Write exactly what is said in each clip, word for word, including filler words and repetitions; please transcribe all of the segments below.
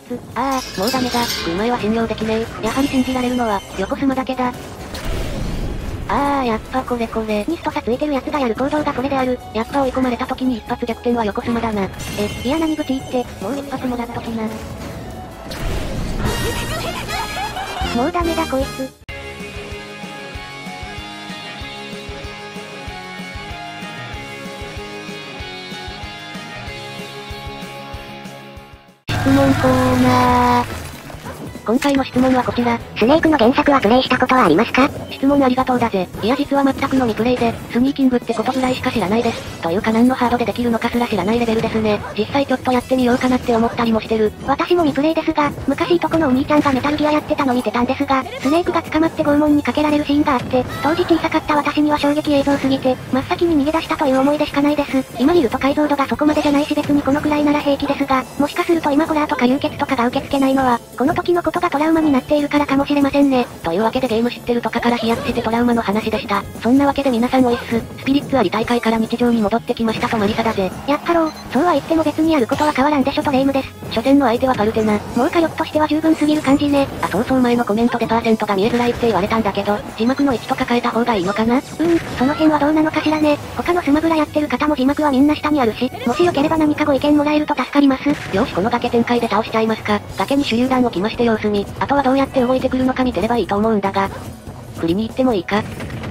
つ。ああ、もうダメだ。お前は信用できねえ。やはり信じられるのは、横スマだけだ。ああ、やっぱこれこれ。ミスト差ついてる奴がやる行動がそれである。やっぱ追い込まれた時に一発逆転は横スマだな。え、いや何ブチ言って、もう一発もらっときな。もうダメだこいつ。質問コーナー。今回の質問はこちら。 スネークの原作はプレイしたことはありますか？ 質問ありがとうだぜ。いや実は全くの未プレイで、スニーキングってことぐらいしか知らないです。というか何のハードでできるのかすら知らないレベルですね。実際ちょっとやってみようかなって思ったりもしてる。 私も未プレイですが、昔いとこのお兄ちゃんがメタルギアやってたの見てたんですが、スネークが捕まって拷問にかけられるシーンがあって、当時小さかった私には衝撃映像すぎて、真っ先に逃げ出したという思い出しかないです。今見ると解像度がそこまでじゃないし別にこのくらいなら平気ですが、もしかすると今ホラーとか流血とかが受け付けないのは、この時のことがトラウマになっているからかもしれませんね。 というわけでゲーム知ってるとかから飛躍してトラウマの話でした。そんなわけで皆さんおいっす。スピリッツあり大会から日常に戻ってきましたとマリサだぜ。 やったろう。そうは言っても別にやることは変わらんでしょとレイムです。 初戦の相手はパルテナ。 もう火力としては十分すぎる感じね。 あ、そうそう前のコメントでパーセントが見えづらいって言われたんだけど、字幕の位置とか変えた方がいいのかな？うーん、その辺はどうなのかしらね。他のスマブラやってる方も字幕はみんな下にあるし、もしよければ何かご意見もらえると助かります。 よしこの崖展開で倒しちゃいますか。崖に手榴弾を置きまして様子見。あとはどうやって動いてくるのか見てればいいと思うんだが。振りに行ってもいいか？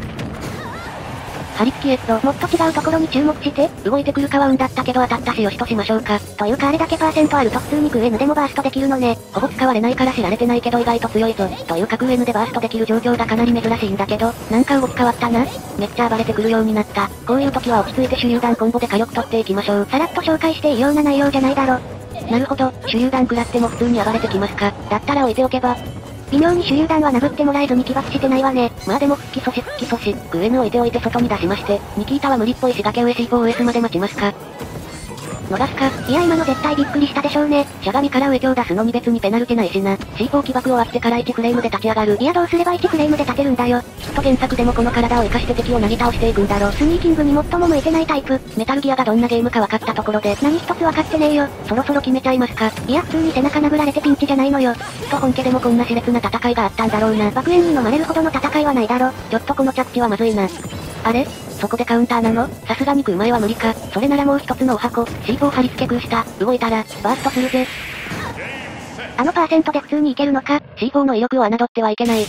張り付きへっと、 もっと違うところに注目して、 動いてくるかは運だったけど当たったしよしとしましょうか。 というかあれだけパーセントあると普通にクーエヌでもバーストできるのね。 ほぼ使われないから知られてないけど意外と強いぞ。というかクーエヌでバーストできる状況がかなり珍しいんだけど、なんか動き変わったな。めっちゃ暴れてくるようになった。こういう時は落ち着いて手榴弾コンボで火力取っていきましょう。 さらっと紹介していいような内容じゃないだろ。 なるほど、手榴弾食らっても普通に暴れてきますか。だったら置いておけば。 微妙に手榴弾は殴ってもらえずに起爆してないわね。 まあでも復帰阻止復帰阻止。クーエヌ置いておいて外に出しまして、ニキータは無理っぽいし崖上 シーフォーエス まで待ちますか。逃すか。 いや今の絶対びっくりしたでしょうね。 しゃがみから上強出すのに別にペナルティないしな。シーフォー 起爆終わってからいちフレームで立ち上がる。 いやどうすればいちフレームで立てるんだよ。 きっと原作でもこの体を生かして敵をなぎ倒していくんだろ。 スニーキングに最も向いてないタイプ。 メタルギアがどんなゲームか分かったところで、 何一つ分かってねえよ。 そろそろ決めちゃいますか。 いや普通に背中殴られてピンチじゃないのよ。きっと本家でもこんな熾烈な戦いがあったんだろうな。 爆炎に飲まれるほどの戦いはないだろ。 ちょっとこの着地はまずいな。あれそこでカウンターなの？さすがに食う前は無理か。それならもう一つのお箱、シーフォー 貼り付け空した。動いたら、バーストするぜ。 あのパーセントで普通にいけるのか？ シーフォー の威力を侮ってはいけない。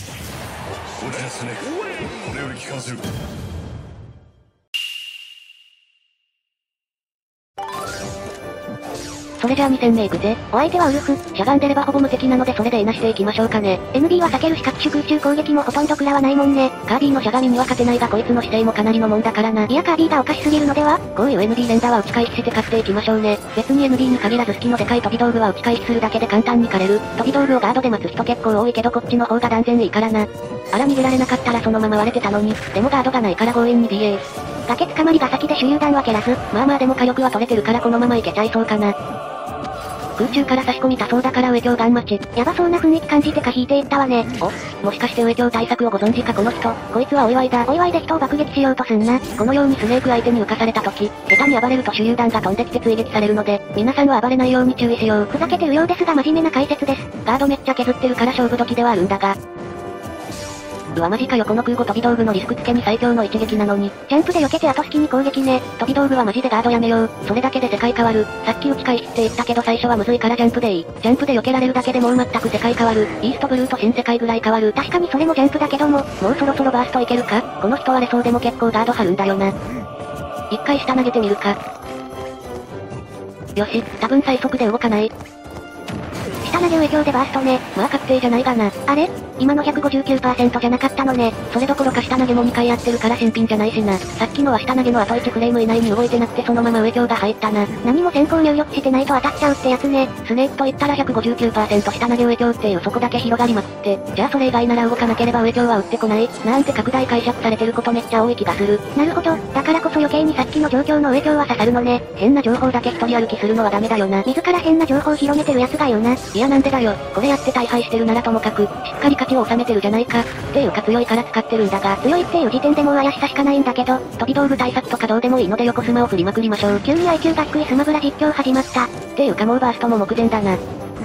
それじゃあに戦目いくぜ。 お相手はウルフ。 しゃがんでればほぼ無敵なのでそれでいなしていきましょうかね。 エヌビー は避けるし各種空中攻撃もほとんど食らわないもんね。 カービィのしゃがみには勝てないがこいつの姿勢もかなりのもんだからな。 いやカービィがおかしすぎるのでは？ こういう エヌビー 連打は打ち返しして勝っていきましょうね。別に エヌビー に限らず好きのでかい飛び道具は打ち返しするだけで簡単に狩れる。飛び道具をガードで待つ人結構多いけどこっちの方が断然いいからな。あら逃げられなかったらそのまま割れてたのに。でもガードがないから強引に ビーエー。 崖捕まりが先で手榴弾は蹴らず。 まあまあでも火力は取れてるからこのままいけちゃいそうかな。空中から差し込みたそうだから上強ガン待ち。 やばそうな雰囲気感じてか引いていったわね。 お、もしかして上強対策をご存知かこの人。こいつはお祝いだ。 お祝いで人を爆撃しようとすんな。 このようにスネーク相手に浮かされた時、下手に暴れると手榴弾が飛んできて追撃されるので、皆さんは暴れないように注意しよう。 ふざけてるようですが真面目な解説です。 ガードめっちゃ削ってるから勝負時ではあるんだが。うわマジかよこの空母飛び道具のリスク付けに最強の一撃なのに。 ジャンプで避けて後隙に攻撃ね。 飛び道具はマジでガードやめよう。それだけで世界変わる。さっき打ち返しって言ったけど最初はむずいからジャンプでいい。ジャンプで避けられるだけでもう全く世界変わる。イーストブルーと新世界ぐらい変わる。 確かにそれもジャンプだけども、 もうそろそろバーストいけるか？この人割れそうでも結構ガード張るんだよな。一回下投げてみるか。よし、多分最速で動かない。 下投げ上強でバーストね。 まあ確定じゃないがな。 あれ？今の ひゃくごじゅうきゅうパーセント じゃなかったのね。 それどころか下投げもにかいやってるから新品じゃないしな。さっきのは下投げの後いちフレーム以内に動いてなくてそのまま上強が入ったな。 何も先行入力してないと当たっちゃうってやつね。 スネークと言ったら ひゃくごじゅうきゅうパーセント 下投げ上強っていうそこだけ広がりまくって。じゃあそれ以外なら動かなければ上強は打ってこない。なんて拡大解釈されてることめっちゃ多い気がする。 なるほど。だからこそ余計にさっきの状況の上強は刺さるのね。 変な情報だけ一人歩きするのはダメだよな。 自ら変な情報広めてるやつが言うな。 いやなんでだよ。これやって大敗してるならともかく、しっかり勝ちを収めてるじゃないか。っていうか強いから使ってるんだが、 強いっていう時点でもう怪しさしかないんだけど、 飛び道具対策とかどうでもいいので横スマを振りまくりましょう。 急に アイキュー が低いスマブラ実況始まった。っていうかもうバーストも目前だな。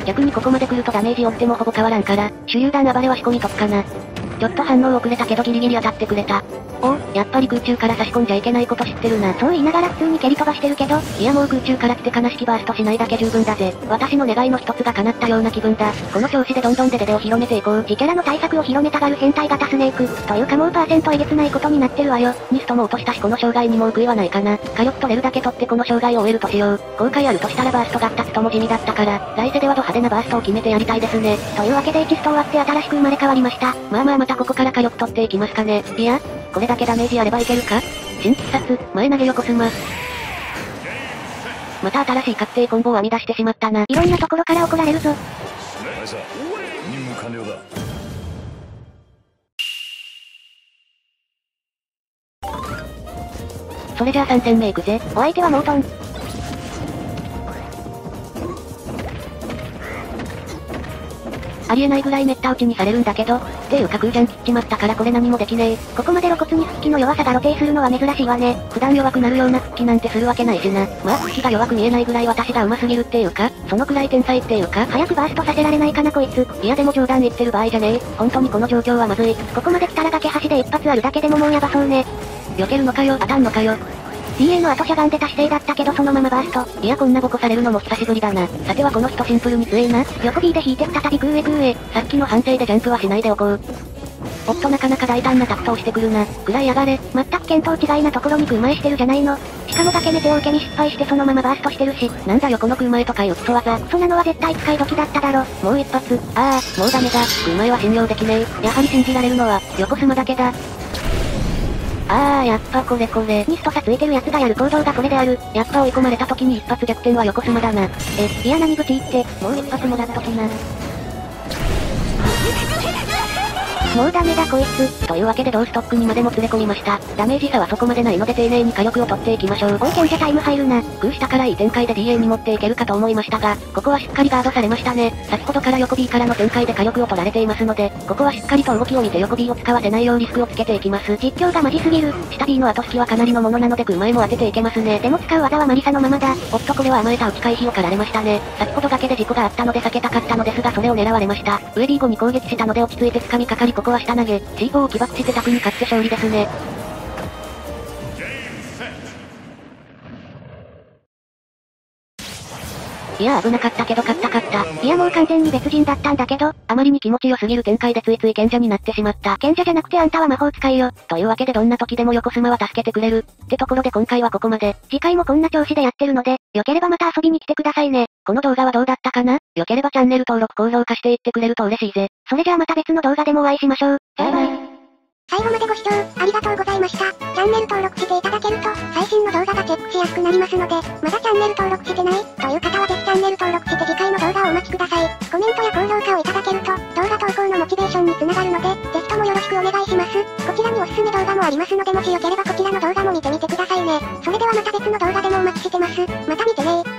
逆にここまで来るとダメージ負ってもほぼ変わらんから、手榴弾暴れは仕込みとくかな。ちょっと反応遅れたけどギリギリ当たってくれた。おお、やっぱり空中から差し込んじゃいけないこと知ってるな。 そう言いながら普通に蹴り飛ばしてるけど、 いやもう空中から来て悲しきバーストしないだけ十分だぜ。私の願いの一つが叶ったような気分だ。この調子でどんどんデデデを広めていこう。 自キャラの対策を広めたがる変態型スネーク。というかもうパーセントえげつないことになってるわよ。 ニストも落としたしこの障害にもう悔いはないかな。火力取れるだけ取ってこの障害を終えるとしよう。後悔あるとしたらバーストがふたつとも地味だったから、来世ではド派手なバーストを決めてやりたいですね。 というわけでいちスト終わって新しく生まれ変わりました。 まあまあまたここから火力取っていきますかね。いや、これだけダメージあればいけるか？新必殺、前投げ横スマ。また新しい確定コンボを編み出してしまったな。 いろんなところから怒られるぞ。 任務完了だ。 それじゃあさん戦目いくぜ。 お相手はモートン。 ありえないぐらいめった打ちにされるんだけど、っていうか空ジャン切っちまったからこれ何もできねえ。 ここまで露骨に復帰の弱さが露呈するのは珍しいわね。 普段弱くなるような復帰なんてするわけないしな。まあ復帰が弱く見えないぐらい私が上手すぎるっていうか、そのくらい天才っていうか、 早くバーストさせられないかなこいつ。 いやでも冗談言ってる場合じゃねえ。本当にこの状況はまずい。 ここまで来たら崖橋で一発あるだけでももうやばそうね。 避けるのかよ、当たんのかよ。 ディーエー の後しゃがんでた姿勢だったけどそのままバースト。 いやこんなボコされるのも久しぶりだな。さてはこの人シンプルに強えな。 横 B で引いて再びグーへグーへ。 さっきの反省でジャンプはしないでおこう。おっとなかなか大胆なタクトをしてくるな。くらい上がれ。 全く見当違いなところに空前してるじゃないの。しかもだけメテを受けに失敗してそのままバーストしてるし。 なんだよこの空前とかいうクソ技。 クソなのは絶対使い時だっただろ。 もう一発。ああ、もうダメだ。空前は信用できねえ。やはり信じられるのは、横スマだけだ。あー、やっぱこれこれ。 ニスト差ついてる奴がやる行動がこれである。 やっぱ追い込まれた時に一発逆転は横スマだな。 え、いや何ブチ言って。 もう一発もらっときな。 もうダメだこいつ。 というわけで同ストックにまでも連れ込みました。ダメージ差はそこまでないので丁寧に火力を取っていきましょう。 おい賢者タイム入るな。 空下からいい展開で ディーエー に持っていけるかと思いましたが、ここはしっかりガードされましたね。先ほどから横 B からの展開で火力を取られていますので、ここはしっかりと動きを見て横 B を使わせないようリスクをつけていきます。 実況がマジすぎる。 下 B の後隙はかなりのものなので空前も当てていけますね。 でも使う技はマリサのままだ。 おっとこれは甘えた打ち回避を狩られましたね。先ほど崖で事故があったので避けたかったのですがそれを狙われました。上 B 後に攻撃したので落ち着いて掴みかかりここは下投げ。シーフォー を起爆してタクに勝って勝利ですね。いや危なかったけど勝った勝った。 いやもう完全に別人だったんだけど、 あまりに気持ち良すぎる展開でついつい賢者になってしまった。 賢者じゃなくてあんたは魔法使いよ。 というわけでどんな時でも横スマは助けてくれる。ってところで今回はここまで。 次回もこんな調子でやってるので、良ければまた遊びに来てくださいね。 この動画はどうだったかな？良ければチャンネル登録高評価していってくれると嬉しいぜ。 それじゃあまた別の動画でもお会いしましょう。 じゃあね。 最後までご視聴ありがとうございました。チャンネル登録していただけると、最新の動画がチェックしやすくなりますので、まだチャンネル登録してないという方はぜひチャンネル登録して次回の動画をお待ちください。コメントや高評価をいただけると、動画投稿のモチベーションにつながるので、ぜひともよろしくお願いします。こちらにおすすめ動画もありますのでもしよければこちらの動画も見てみてくださいね。それではまた別の動画でもお待ちしてます。また見てねー。